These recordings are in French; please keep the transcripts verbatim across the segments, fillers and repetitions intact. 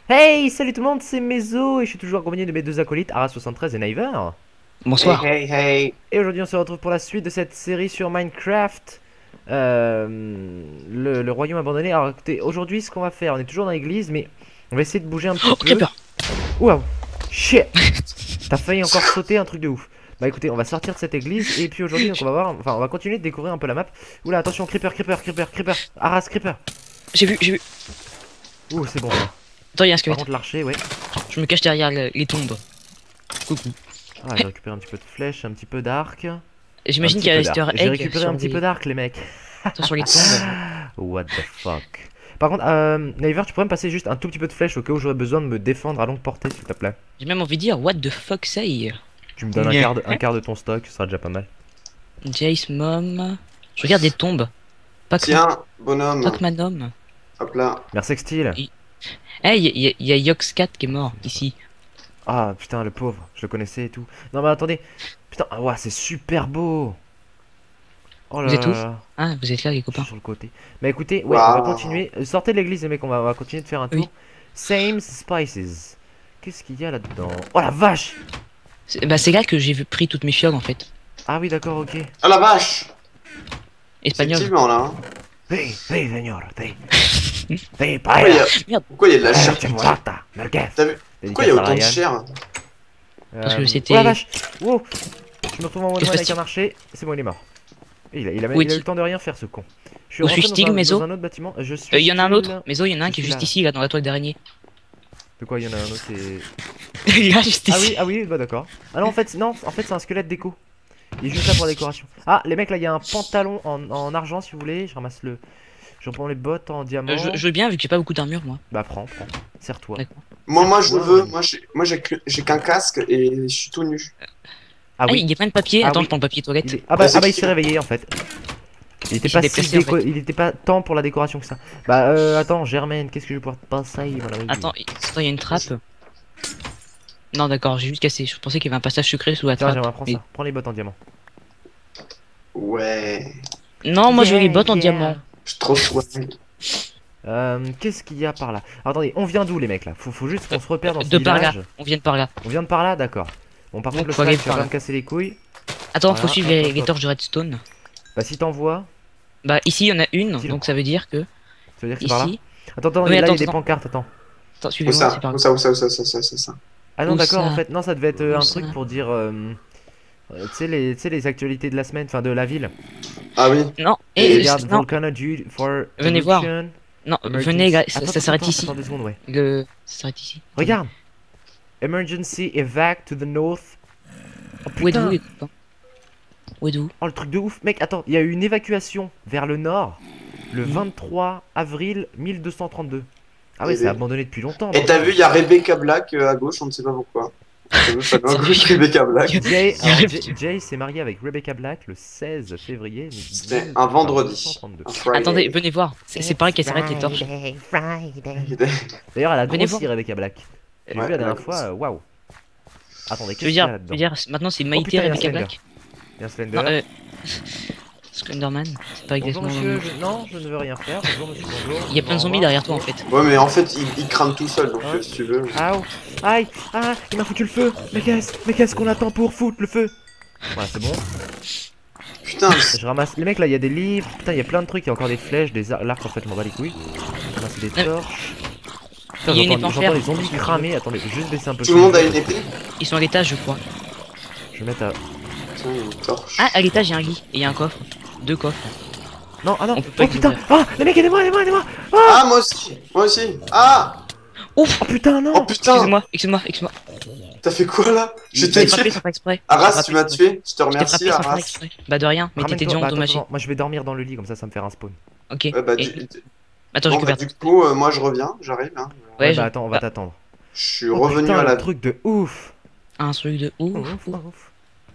Hey, salut tout le monde, c'est Mezo et je suis toujours accompagné de mes deux acolytes, Ara soixante-treize et Niver. Bonsoir. Hey, hey, hey. Et aujourd'hui on se retrouve pour la suite de cette série sur Minecraft, euh, le, le royaume abandonné. Alors écoutez, aujourd'hui ce qu'on va faire, on est toujours dans l'église mais on va essayer de bouger un petit Oh, peu. creeper. Waouh, shit. T'as failli encore sauter un truc de ouf. Bah écoutez, on va sortir de cette église et puis aujourd'hui donc on va voir, enfin on va continuer de découvrir un peu la map. Oula, attention, creeper, creeper, creeper, creeper, Aras, creeper. J'ai vu, j'ai vu. Ouh, c'est bon ça. Attends, il y a un Par squelette. contre l'archer, ouais. Je me cache derrière le- les tombes. Coucou. Ah, j'ai récupéré un petit peu de flèches, un petit peu d'arc. J'imagine Un qu'il y a petit un peu easter d'arc. J'ai egg récupéré sur un petit des- peu d'arc, les mecs. Attends, sur les tombes. What the fuck. Par contre, euh, Niver, tu pourrais me passer juste un tout petit peu de flèches au cas où j'aurais besoin de me défendre à longue portée, s'il te plaît. J'ai même envie de dire what the fuck say. Tu me donnes un quart, de, un quart de ton stock, ce sera déjà pas mal. Jace mom. Je regarde des tombes. Pas que Tiens, bonhomme. pas que Manom. Hop là. Merci, Steel. Il- Hey, il y, a- y a Yoxcat qui est mort ici. Ah putain, le pauvre, je le connaissais et tout. Non, mais attendez. Putain, ah, ouais, c'est super beau. Oh là Vous êtes là où là. Ah, vous êtes là les Je suis copains. sur le côté. Mais écoutez, ouais, on va Waouh. continuer. Euh, Sortez de l'église, les mecs, on va, on va continuer de faire un tour. Oui. Same spices. Qu'est-ce qu'il y a là-dedans? Oh la vache! C'est- Bah c'est là que j'ai vu- pris toutes mes fioles en fait. Ah oui, d'accord, ok. Ah la vache. Espagnol. Effectivement là. hein. Hey, hey, señor, hey. Hey, Pourquoi il y paella. a, Merde. pourquoi il y a de la Hey, chair chimolata, merguez. T'as vu Pourquoi il y a Dédicace à autant de Ryan. chair Parce que Euh, c'était- Oh la vache! Wow! Je me retrouve en one Qu'est-ce one avec que un marché, c'est bon, il est mort. Et il a, il a, Où il a eu est-il le temps de rien faire, ce con. Je suis Où rentré suis-je, dans un, Mezo dans un autre bâtiment. Je suis. Euh, Il y en a un Steel. autre. Mais oh, il y en a un Je qui est suis juste là. ici là dans la toile d'araignée. De quoi il y en a un autre? C'est. Là juste Ah ici. oui, ah oui, bah d'accord. Ah non, en fait, non, en fait, c'est un squelette déco. Il est juste là pour la décoration. Ah, les mecs, là, il y a un pantalon en, en argent, si vous voulez. Je ramasse le. Je reprends les bottes en diamant. Euh, je, je veux bien vu que j'ai pas beaucoup d'armure moi. Bah, prends, prends. Serre-toi. D'accord. Moi, moi je le Ouais, veux. ouais. Moi, j'ai moi, j'ai que- j'ai qu'un casque et je suis tout nu. Ah Ah, oui. il y a plein de papier. Ah Attends, oui. je prends le papier toilette. Il est- Ah bah, Ouais, c'est ah bah il qui, s'est là réveillé en fait. Il était Il s'est pas si déplacé, en déco- fait. il était pas tant pour la décoration que ça. Bah euh, attends, Germaine, qu'est-ce que je vais pouvoir te passer mon ami? Attends, il attends, il y a une trappe. Non, d'accord, j'ai juste cassé. Je pensais qu'il y avait un passage secret sous la Tiens, trappe. Germain, prends mais- ça. Prends les bottes en diamant. Ouais. Non, moi je veux les Yeah, bottes en yeah. diamant. Je suis trop soigné. Euh, qu'est-ce qu'il y a par là? Alors, attendez, on vient d'où les mecs là? Faut, faut juste qu'on se repère dans ce De par là. village. On vient de par là. On vient de par là, d'accord. Bon, par Donc, contre, le faut aller flag, tu vas par pas là. me casser les couilles. Attends, Voilà, faut suivre hop, les, hop, les hop. torches de redstone. Bah, si t'envoies, Bah, ici il y en a une, Si, donc là. ça veut dire que. ça veut dire que c'est par là? Ici. Attends, attends, Oui, là il y attends, a des attends. pancartes, attends. Attends, Où suivez-moi, ça c'est par Où là. ça Où ça Où ça Où ça Où ça, ça, ça Ah non, Où d'accord, ça en fait, non, ça devait être euh, Où un ça truc pour dire. euh, euh, tu sais, les, tu sais, les actualités de la semaine, enfin de la ville. Ah oui. Non, Et et Regarde, non, Volcano due for. Venez voir. eruption, non, emergency- venez, là, ça, Attends, ça attends, s'arrête attends, ici. Attends deux secondes, ouais. Le... Ça s'arrête ici. Regarde. Emergency evac to the north. Oh Où êtes-vous putain. les copains Où êtes-vous Oh le truc de ouf. Mec, attends, il y a eu une évacuation vers le nord le Mhm. vingt-trois avril mille deux cent trente-deux. Ah ouais, Eh c'est ben. abandonné depuis longtemps. Et non? t'as vu, il y a Rebecca Black euh, à gauche, on ne sait pas pourquoi. T'as vu, pas à gauche, Rebecca Black. Jay, Il y a alors, Rebecca. Jay- Jay s'est marié avec Rebecca Black le seize février C'était mille- un vendredi. mille neuf cent trente-deux. Un Friday. Attendez, venez voir. C'est c'est pareil qu'elle s'arrête les torches. Friday, Friday. D'ailleurs, elle a Venez grossi Rebecca Black. J'ai Ouais, vu la elle a dernière grossi. fois, euh, waouh. Attendez, Je qu'est-ce veux qu'il y a dire, je là-dedans? veux dire, maintenant c'est Oh, Maïté putain, il y a un Rebecca Slender. Black. Il y a un Slender. Non, euh. Slenderman, c'est pas Bonjour exactement le monsieur, nom. je... non, je ne veux rien faire. Bonjour monsieur, bonjour. Il y a plein de Au zombies revoir. derrière toi en fait. Ouais, mais en fait, il, il crame tout seul, donc Hein euh, si tu veux. Aïe, aïe, ah, il m'a foutu le feu. Mais qu'est-ce, mais qu'est-ce qu'on attend pour foutre le feu? Voilà, c'est bon. Putain, Je ramasse. Les mecs là, il y a des livres. Putain, il y a plein de trucs. Il y a encore des flèches, des ar- l'arc en fait, je m'en bats les couilles. Je ramasse des Euh, torches. Putain, il y a une j'entends- épée en j'entends fer. les zombies cramer. Attendez, je vais juste baisser un peu. tout le monde a une épée. Ils sont à l'étage, je crois. Je vais mettre à. Tiens, une torche. Ah, à l'étage, il y a un lit et il y a un coffre. Deux coffres. Non, ah non. On peut pas Oh putain. exonérer. Ah, les mecs, aidez-moi, aidez-moi, aidez-moi. Ah, moi aussi. Moi aussi. Ah. Ouf. Oh putain, non. Oh putain. Excusez-moi, excusez-moi, excusez-moi. T'as fait quoi là? Je Je t'ai t'ai frappé tué. sans faire exprès. Arras, Je t'ai tu m'as frappé tué. Je te Je t'ai remercie, frappé sans faire Arras. exprès. Bah de rien, mais t'étais Ramène-toi. déjà Bah, attends, endommagé. attends, moi je vais dormir dans le lit, comme ça, ça me fait un spawn. Ok. Ouais, bah, Et- du... Attends, je bon, bah, récupère. du coup, euh, moi je reviens, j'arrive. Hein. Ouais, Ouais, je- bah attends, on va bah, t'attendre. Je suis Oh, revenu putain, à la. le truc de ouf. un truc de ouf. Ouf, ouf.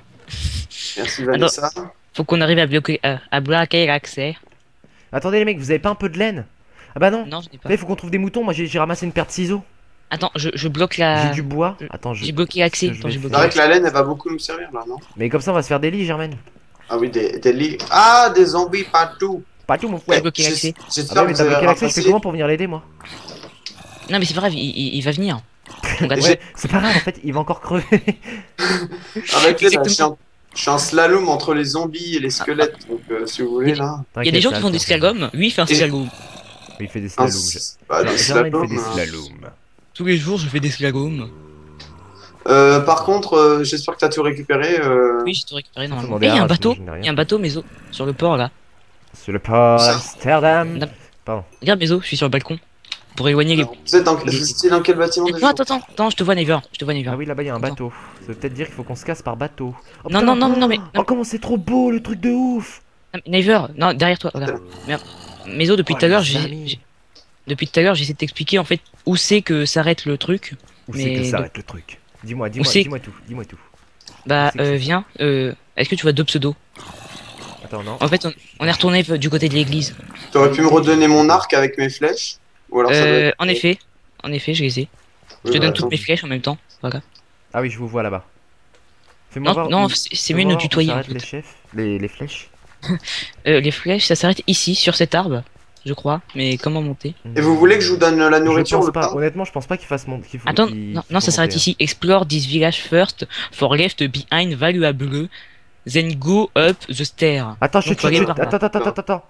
Merci Vanessa. Faut qu'on arrive à bloquer, euh, à bloquer l'accès. Attendez les mecs, vous avez pas un peu de laine? Ah bah non. Non, je n'ai pas. Là, il faut qu'on trouve des moutons. Moi j'ai j'ai ramassé une paire de ciseaux. Attends, je, je bloque la. J'ai du bois. je- Attends, je. J'ai bloqué l'accès. ce que je Attends, vais j'ai C'est bloqué vrai l'accès. que la laine elle va beaucoup nous servir là, non? Mais comme ça, on va se faire des lits, Germaine. Ah oui, des, des lits. Ah, des zombies partout. Pas tout mon Ouais, frère. bloqué l'accès. Ah J'espère bah que mais vous t'as avez bloqué l'accès, je fais ramassé. comment pour venir l'aider moi? Non mais c'est pas grave, il, il, il va venir. Donc, attends. Ouais, c'est pas grave, en fait, il va encore crever. Avec là, je suis, un, je suis un slalom entre les zombies et les squelettes, donc euh, si vous voulez là. Il y a des gens qui font des slaloms, lui il fait un Et- slalom. Il fait des Un slaloms. s- bah, Non, des Germain, il fait slaloms, des hein. slaloms. Tous les jours je fais des slaloms. Euh, par contre, euh, j'espère que t'as tout récupéré. Euh... Oui, j'ai tout récupéré Faut normalement. demander Eh, il y a à un Arras, bateau, moi, je n'ai rien. il y a un bateau Méso sur le port là. Sur le port Ça. d'Amsterdam. Non. Pardon. Regarde Méso, je suis sur le balcon. Pour éloigner les. Vous êtes dans, vous étiez dans quel bâtiment déjà? Non, attends, attends, attends, je te vois Never, je te vois Never. Ah oui, là-bas, il y a un Attends. bateau. Ça veut peut-être dire qu'il faut qu'on se casse par bateau. Oh, Non, putain. non, non, non, mais- Oh, comment c'est trop beau, le truc de ouf. Non, mais Never, non, derrière toi, regarde. Merde. Méso, depuis Oh, tout à l'heure, les j'ai. amis. j'ai- Depuis tout à l'heure, j'essaie de t'expliquer en fait où c'est que s'arrête le truc. Où c'est Mais que ça donc- arrête le truc? Dis-moi, dis-moi, c'est- dis-moi tout, dis-moi tout. Bah, Où c'est que euh, c'est viens, euh, est-ce que tu vois deux pseudos? Attends, non. En fait, on, on est retourné du côté de l'église. T'aurais pu me redonner mon arc avec mes flèches? Ou alors ça doit Euh, être- en effet, en effet, je les ai. Je Oui, te bah, donne toutes attends. mes flèches en même temps. Voilà. Ah oui, je vous vois là-bas. Fais-moi Non, voir non, où- c'est c'est fais-moi mieux de nous voir où tutoyer en s'arrêtent fait. les chefs, les, les flèches. Euh, les flèches, ça s'arrête ici, sur cet arbre, je crois. Mais comment monter? Et vous voulez que je vous donne la Je nourriture, pense le pas, pain? honnêtement, je pense pas qu'il fasse mon. qu'il faut- Attends, qu'il- non, qu'il non, faut ça s'arrête monter, ici. Explore this village first, for left behind valuable, then go up the stair. hein. Attends, Donc, chut, faut aller chut, par chut, là. attends, attends, attends, attends.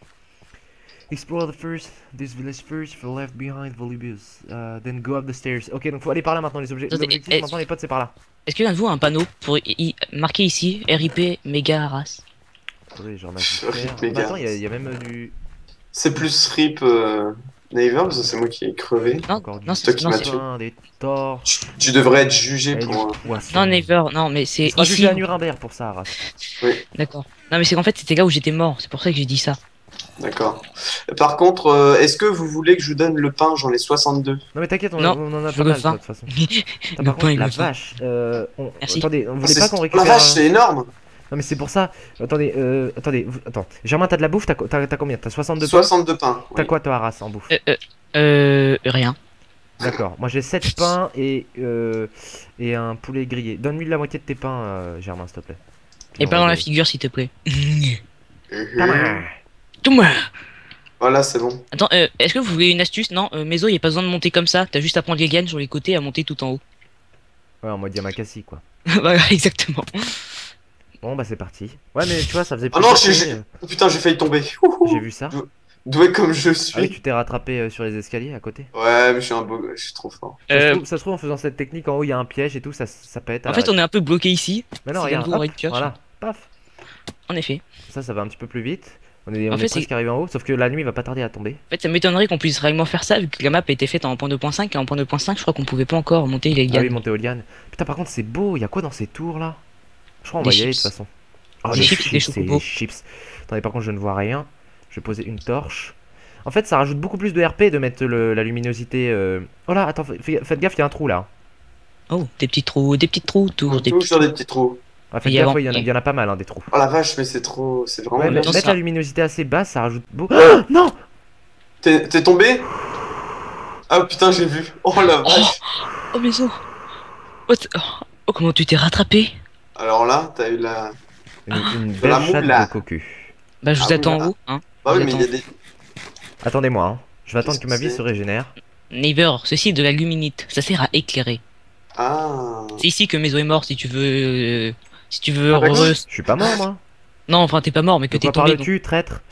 Explore the first, this village first, for left behind Volubus, uh, then go up the stairs. Ok, donc faut aller par là maintenant, les objets- Attendez, l'objectif eh, maintenant, les potes, c'est par là. Est-ce que l'un de vous a un panneau pour y- y- marquer ici R I P méga Arras? Attendez, j'en ai Pff, un faire. méga. Bah, attends, il y, a- il y a même euh, du. C'est plus rip euh, Neighbor, parce que c'est moi qui ai crevé. Non, Encore du non, toi c'est qui non, m'as c'est- tué. pain, des torches, Tu devrais être jugé et du pour. euh, poisson. non, Never, non, mais Il c'est sera ici. jugé à Nuremberg pour ça, Arras. D'accord. Non, mais c'est qu'en fait, c'était là où j'étais mort. C'est pour ça que j'ai dit ça. D'accord. Par contre, euh, est-ce que vous voulez que je vous donne le pain? J'en ai soixante-deux. Non mais t'inquiète, on, Non, on en a je pas veux mal le toi, vin. de toute façon. Le Putain, par pain contre, et la le vin. vache, euh, on... Merci. attendez, on Ah, voulait c'est- pas qu'on La récupère... vache, un- c'est énorme! Non mais c'est pour ça, attendez, euh, attendez, vous- attends, Germain t'as de la bouffe, t'as co- t'as t'as combien? T'as soixante-deux pains? soixante-deux pains. T'as oui. quoi toi Arras en bouffe? Euh, euh, euh, rien. D'accord, moi j'ai sept pains et, euh, et un poulet grillé. Donne-lui la moitié de tes pains, euh, Germain, s'il te plaît. Et Non, pas dans la ouais. figure, s'il te plaît. Mhm. Tout moi. Voilà, c'est bon. Attends, euh, est-ce que vous voulez une astuce? Non, euh, Mézo, il n'y a pas besoin de monter comme ça. T'as juste à prendre les lianes sur les côtés et à monter tout en haut. Ouais, en mode Yamakasi quoi. Voilà, exactement. Bon bah c'est parti. Ouais mais tu vois, ça faisait Ah plus non, de j'ai- temps, j'ai- euh, Oh, putain, j'ai failli tomber. j'ai vu ça. Doué comme je suis. Ah oui, tu t'es rattrapé euh, sur les escaliers à côté. Ouais, mais je suis un beau. Je suis trop fort. Ça, se Euh, trouve, ça se trouve en faisant cette technique en haut, il y a un piège et tout, ça, ça pète. en fait, on est un peu bloqué ici. Mais non, si regarde, vous hop, aurez une pioche. voilà, paf. En effet. Ça, ça va un petit peu plus vite. On est, on En est fait, presque c'est- arrivé en haut, sauf que la nuit va pas tarder à tomber. En fait, ça m'étonnerait qu'on puisse réellement faire ça vu que la map a été faite en point deux point cinq et en point deux point cinq, je crois qu'on pouvait pas encore monter les Ah oui, lianes. monter aux lianes. Putain, par contre, c'est beau. Il y a quoi dans ces tours là? Je crois qu'on Des va y aller de chips. toute façon. Oh, Des des chips, des chips, c'est chocobos. des chips. Attendez, par contre, je ne vois rien. Je vais poser une torche. En fait, ça rajoute beaucoup plus de R P de mettre le- la luminosité. euh, Oh là, attends, fais- faites gaffe, il y a un trou là. Oh, des petits trous, des petits trous, toujours des Toujours petits sur trous. des petits trous. Ah, faites Et gaffe, avant- ouais, il y, en a- il y en a pas mal, hein, des trous. Oh la vache, mais c'est trop. C'est vraiment. Ouais, mais bien. non, mettre ça- la luminosité assez basse, ça rajoute beaucoup. Ah, non! T'es t'es tombé? Ah putain, j'ai vu. Oh la vache. Oh, Mézo. Oh, t- oh, comment tu t'es rattrapé? Alors là, t'as eu la. Une, une De la belle chatte moula. de cocu. Bah, je vous Ah oui, attends en voilà. haut, hein. Bah oui, mais J'attends. il y a des. Attendez-moi, hein. Je vais attendre Qu'est-ce que ma que vie c'est se régénère. Neighbor, ceci est de la luminite. Ça sert à éclairer. Ah. C'est ici que Mézo est mort si tu veux. euh, Si tu veux. Ah, d'accord. re- Je suis pas mort, moi. Non, enfin, t'es pas mort, mais que De t'es quoi tombé. donc- parles-tu, traître?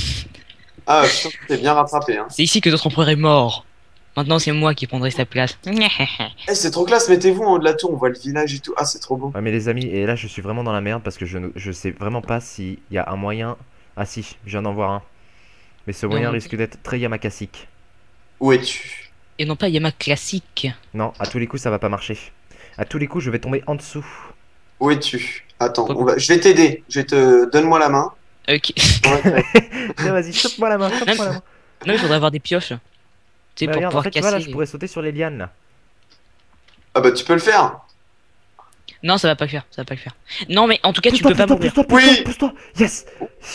Ah putain, t'es bien rattrapé, hein. C'est ici que notre empereur est mort. Maintenant, c'est moi qui prendrai sa place. Eh, c'est trop classe, mettez-vous en haut de la tour, on voit le village et tout. Ah, c'est trop beau. Ouais, mais les amis, et là, je suis vraiment dans la merde parce que je, ne- je sais vraiment pas s'il y a un moyen. Ah, si, je viens d'en voir un. Mais ce moyen Non. risque d'être très yamakasique. Où es-tu? Et non pas Yama classique. Non, à tous les coups, ça va pas marcher. À tous les coups, je vais tomber en dessous. Où es-tu? Attends, Hop. on va... je vais t'aider. Je vais te. Donne-moi la main. Ok. Ouais, Tiens, vas-y, chope-moi la main, chope-moi la main. Non, il faudrait avoir des pioches. Tu sais, Mais pour regarde, en pouvoir fait, tu casser. vois, là, je pourrais sauter sur les lianes, là. Ah bah tu peux le faire. Non, ça va pas le faire. Ça va pas le faire. Non, mais en tout cas, tu Pousse-toi, peux pas pousse-toi, mourir. pousse-toi, Oui. pousse-toi, pousse-toi. Yes.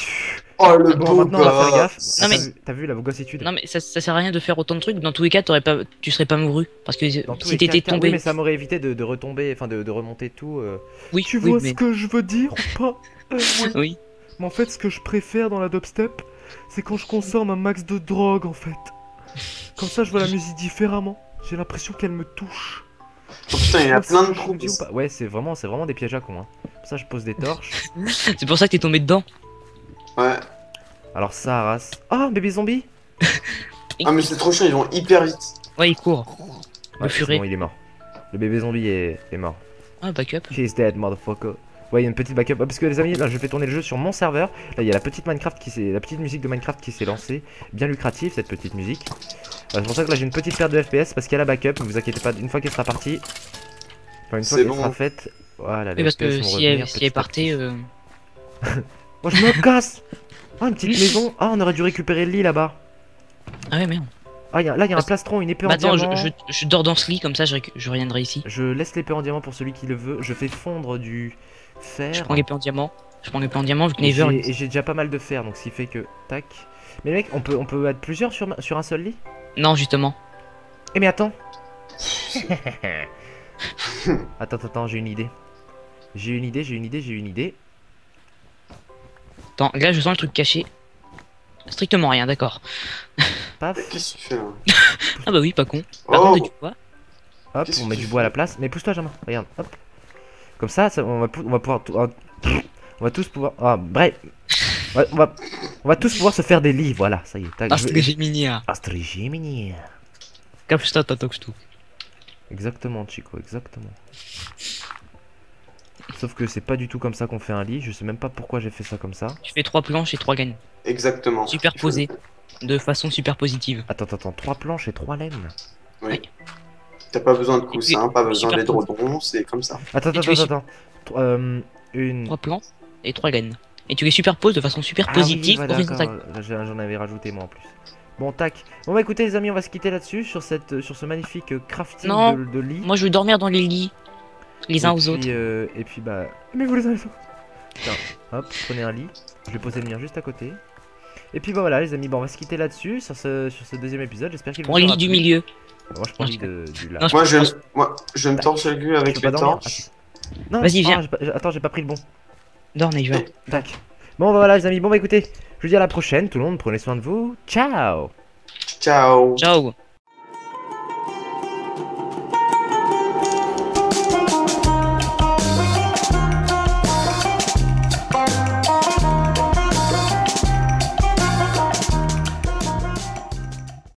Oh le Bon, beau maintenant, on va faire gaffe. gosse. Non, mais- T'as vu- T'as vu la gossitude? Non, mais ça, ça sert à rien de faire autant de trucs. Dans tous les cas, t'aurais pas, tu serais pas mouru. Parce que Dans tous si les t'étais cas, oui, tombé. mais ça m'aurait évité de, de retomber, enfin de, de remonter tout. euh. Oui, Tu oui, vois mais- ce que je veux dire ou pas? Euh, oui. Oui. Mais en fait, ce que je préfère dans la dubstep, c'est quand je consomme un max de drogue, en fait. Comme ça, je vois la musique différemment. J'ai l'impression qu'elle me touche. Oh putain, il y a Je sais pas plein si de je trous. me dis ou pas. Ouais, c'est vraiment, c'est vraiment des pièges à con. Hein. Pour ça, je pose des torches. C'est pour ça que t'es tombé dedans. Ouais. Alors, ça rase. Ah, un bébé zombie. Ah, mais c'est trop chiant, ils vont hyper vite. Ouais, il court. Le Ouais, furet. c'est bon, il est mort. Le bébé zombie est, est mort. Ah, backup. He's dead, motherfucker. Ouais, il y a une petite backup. Ah, parce que les amis, là, je fais tourner le jeu sur mon serveur. Là, il y a la petite Minecraft qui s'est, la petite musique de Minecraft qui s'est lancée. Bien lucrative cette petite musique. Euh, c'est pour ça que là, j'ai une petite perte de F P S parce qu'il y a la backup. Ne vous inquiétez pas, une fois qu'elle sera partie, enfin une fois C'est qu'elle bon. sera faite, voilà. Oui, les parce F P S que vont si revenir elle, si elle petit à partait. Euh... petit. Oh, je me casse. Ah, une petite maison. Ah, on aurait dû récupérer le lit là-bas. Ah ouais, merde. Ah, y a- là, il y a un Parce- plastron, une épée Bah en attends, je, diamant. je, je dors dans ce lit, comme ça je, récu- je reviendrai ici. Je laisse l'épée en diamant pour celui qui le veut. Je fais fondre du fer. Je prends l'épée en diamant. Je prends l'épée en diamant vu que Et Never. j'ai- et j'ai déjà pas mal de fer, donc ce qui fait que tac. Mais mec, on peut on peut être plusieurs sur ma- sur un seul lit. Non, justement. Eh mais attends. Attends attends attends, j'ai une idée. J'ai une idée, j'ai une idée, j'ai une idée. Attends, là je sens le truc caché. Strictement rien, d'accord. Paf. Qu'est-ce que tu fais là? Ah bah oui, pas con. Par Oh, contre, tu vois. Hop, Qu'est-ce on que met tu du bois à la fais place. Mais pousse-toi, Jamin. Regarde. Hop. Comme ça, ça- on va pou- on va pouvoir tout- ah, on va tous pouvoir. Ah bref. On va, on va on va tous pouvoir se faire des lits. Voilà, ça y est. Tac, Ah, je c'est veux- que j'ai mini. Astrigimini. Capsta, tatox tout. Exactement, Chico, exactement. Sauf que c'est pas du tout comme ça qu'on fait un lit. Je sais même pas pourquoi j'ai fait ça comme ça. Tu fais trois planches et trois gaines. Exactement. Superposées. De façon super positive. Attends, attends, attends, trois planches et trois laines. Oui. T'as pas besoin de Et coussins, puis, pas besoin super d'édredons, c'est comme ça. Attends, Et attends, tu es attends, attends. Tro- euh, une. Trois planches et trois gaines. Et tu les superposes de façon super Ah oui, positive voilà, pour faire d'accord. contact. J'en j'en avais rajouté moi en plus. Bon, tac. Bon, bah écoutez, les amis, on va se quitter là-dessus sur cette, sur ce magnifique euh, crafting Non. de, de lit. Moi je veux dormir dans les lits. Les uns Et aux puis, autres. euh, et puis, bah. Mais vous les avez fait. Tiens, hop, prenez un lit. Je vais poser le mien juste à côté. Et puis, bah voilà, les amis, bon, on va se quitter là-dessus sur ce, sur ce deuxième épisode. J'espère qu'il vous Prends le aura lit du plu. milieu. Moi, je prends le lit Non, de, du là. Non, je- Moi je, moi, je vais me torcher le cul Je avec peux pas les dormir. torches. Non, Vas-y, ah, viens. j'ai pas- j'ai- attends, j'ai pas pris le bon. Dors, Never. Tac. Bon, bah voilà, les amis. Bon, bah écoutez, je vous dis à la prochaine. Tout le monde, prenez soin de vous. Ciao. Ciao. Ciao.